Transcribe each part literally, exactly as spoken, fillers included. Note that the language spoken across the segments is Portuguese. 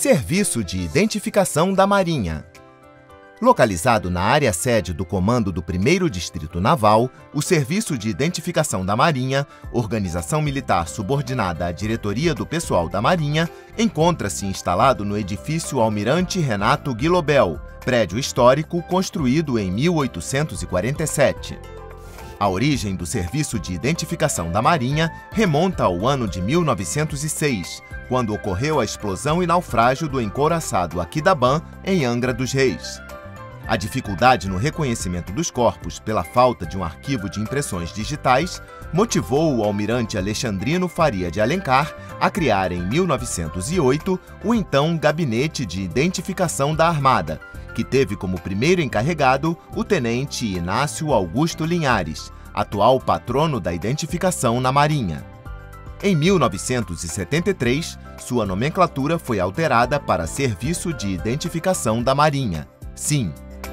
Serviço de Identificação da Marinha. Localizado na área sede do Comando do primeiro Distrito Naval, o Serviço de Identificação da Marinha, organização militar subordinada à Diretoria do Pessoal da Marinha, encontra-se instalado no edifício Almirante Renato Guilobel, prédio histórico construído em mil oitocentos e quarenta e sete. A origem do Serviço de Identificação da Marinha remonta ao ano de mil novecentos e seis, quando ocorreu a explosão e naufrágio do encouraçado Aquidauã, em Angra dos Reis. A dificuldade no reconhecimento dos corpos pela falta de um arquivo de impressões digitais motivou o almirante Alexandrino Faria de Alencar a criar em mil novecentos e oito o então Gabinete de Identificação da Armada, que teve como primeiro encarregado o tenente Inácio Augusto Linhares, atual patrono da identificação na Marinha. Em mil novecentos e setenta e três, sua nomenclatura foi alterada para Serviço de Identificação da Marinha, SIM.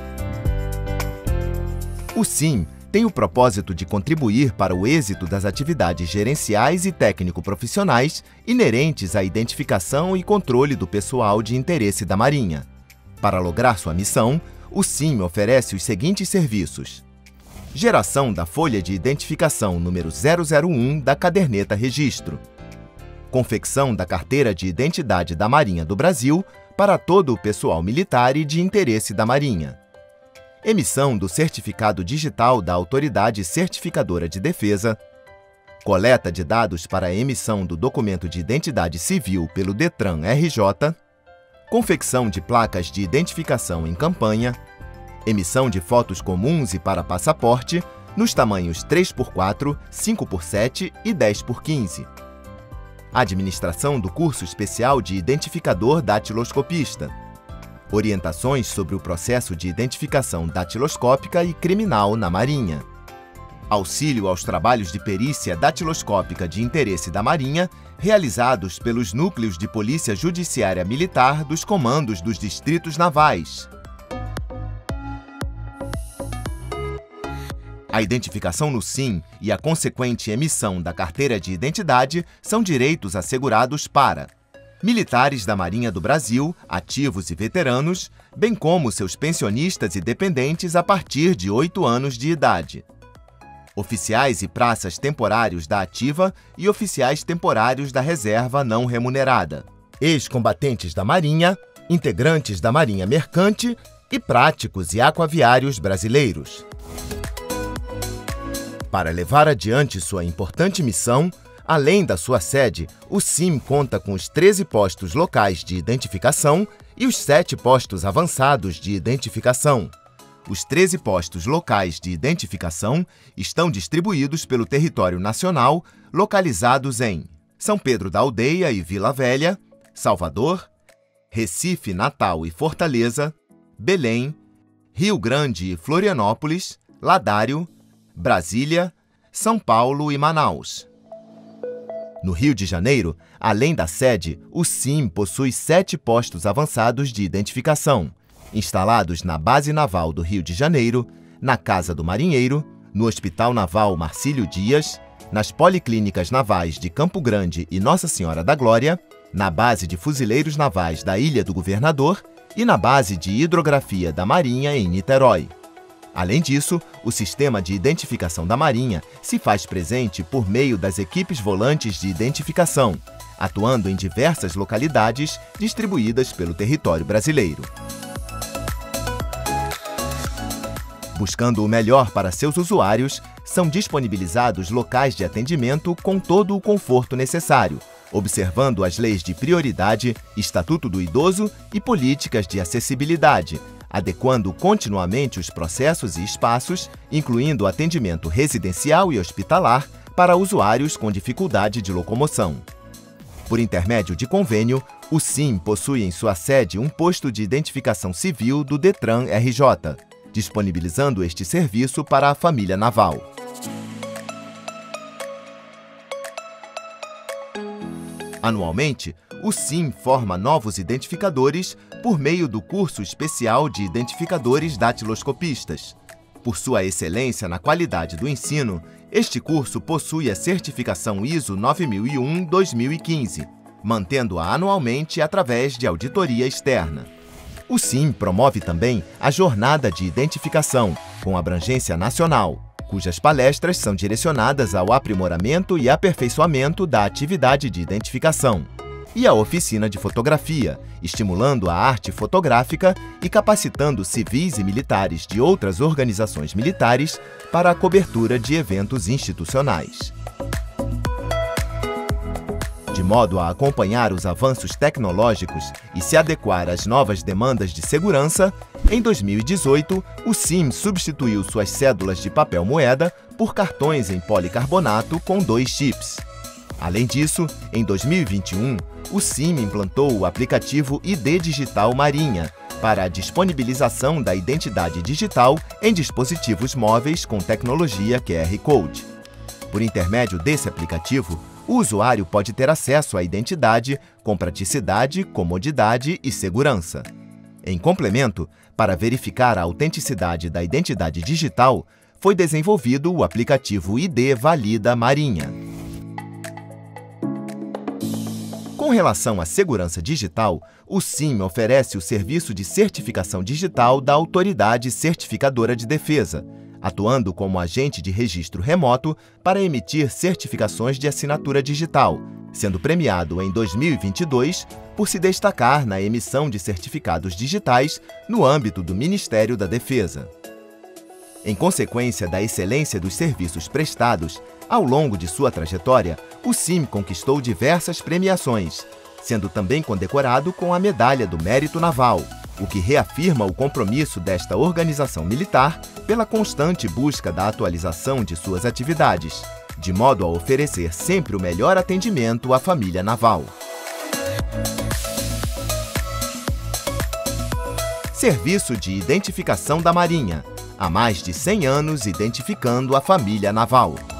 O SIM tem o propósito de contribuir para o êxito das atividades gerenciais e técnico-profissionais inerentes à identificação e controle do pessoal de interesse da Marinha. Para lograr sua missão, o SIM oferece os seguintes serviços: geração da folha de identificação número zero zero um da caderneta registro, confecção da carteira de identidade da Marinha do Brasil para todo o pessoal militar e de interesse da Marinha, emissão do certificado digital da Autoridade Certificadora de Defesa, coleta de dados para a emissão do documento de identidade civil pelo DETRAN R J, confecção de placas de identificação em campanha, emissão de fotos comuns e para passaporte nos tamanhos três por quatro, cinco por sete e dez por quinze. Administração do curso especial de identificador datiloscopista. Orientações sobre o processo de identificação datiloscópica e criminal na Marinha. Auxílio aos trabalhos de perícia datiloscópica de interesse da Marinha, realizados pelos núcleos de Polícia Judiciária Militar dos comandos dos distritos navais. A identificação no SIM e a consequente emissão da carteira de identidade são direitos assegurados para militares da Marinha do Brasil, ativos e veteranos, bem como seus pensionistas e dependentes a partir de oito anos de idade, oficiais e praças temporários da ativa e oficiais temporários da reserva não remunerada, ex-combatentes da Marinha, integrantes da Marinha Mercante e práticos e aquaviários brasileiros. Para levar adiante sua importante missão, além da sua sede, o SIM conta com os treze postos locais de identificação e os sete postos avançados de identificação. Os treze postos locais de identificação estão distribuídos pelo território nacional, localizados em São Pedro da Aldeia e Vila Velha, Salvador, Recife, Natal e Fortaleza, Belém, Rio Grande e Florianópolis, Ladário, Brasília, São Paulo e Manaus. No Rio de Janeiro, além da sede, o SIM possui sete postos avançados de identificação, instalados na Base Naval do Rio de Janeiro, na Casa do Marinheiro, no Hospital Naval Marcílio Dias, nas Policlínicas Navais de Campo Grande e Nossa Senhora da Glória, na Base de Fuzileiros Navais da Ilha do Governador e na Base de Hidrografia da Marinha em Niterói. Além disso, o sistema de identificação da Marinha se faz presente por meio das equipes volantes de identificação, atuando em diversas localidades distribuídas pelo território brasileiro. Buscando o melhor para seus usuários, são disponibilizados locais de atendimento com todo o conforto necessário, observando as leis de prioridade, Estatuto do Idoso e políticas de acessibilidade, adequando continuamente os processos e espaços, incluindo atendimento residencial e hospitalar para usuários com dificuldade de locomoção. Por intermédio de convênio, o SIM possui em sua sede um posto de identificação civil do DETRAN R J, disponibilizando este serviço para a família naval. Anualmente, o SIM forma novos identificadores por meio do curso especial de identificadores datiloscopistas. Por sua excelência na qualidade do ensino, este curso possui a certificação ISO nove mil e um dois mil e quinze, mantendo-a anualmente através de auditoria externa. O SIM promove também a Jornada de Identificação, com abrangência nacional, cujas palestras são direcionadas ao aprimoramento e aperfeiçoamento da atividade de identificação, e a Oficina de Fotografia, estimulando a arte fotográfica e capacitando civis e militares de outras organizações militares para a cobertura de eventos institucionais. De modo a acompanhar os avanços tecnológicos e se adequar às novas demandas de segurança, em dois mil e dezoito, o SIM substituiu suas cédulas de papel moeda por cartões em policarbonato com dois chips. Além disso, em dois mil e vinte e um, o SIM implantou o aplicativo I D Digital Marinha para a disponibilização da identidade digital em dispositivos móveis com tecnologia Q R Code. Por intermédio desse aplicativo, o usuário pode ter acesso à identidade com praticidade, comodidade e segurança. Em complemento, para verificar a autenticidade da identidade digital, foi desenvolvido o aplicativo I D Valida Marinha. Com relação à segurança digital, o SIM oferece o serviço de certificação digital da Autoridade Certificadora de Defesa, atuando como agente de registro remoto para emitir certificações de assinatura digital, sendo premiado em dois mil e vinte e dois por se destacar na emissão de certificados digitais no âmbito do Ministério da Defesa. Em consequência da excelência dos serviços prestados, ao longo de sua trajetória, o SIM conquistou diversas premiações, sendo também condecorado com a Medalha do Mérito Naval, o que reafirma o compromisso desta organização militar pela constante busca da atualização de suas atividades, de modo a oferecer sempre o melhor atendimento à família naval. Serviço de Identificação da Marinha. Há mais de cem anos identificando a família naval.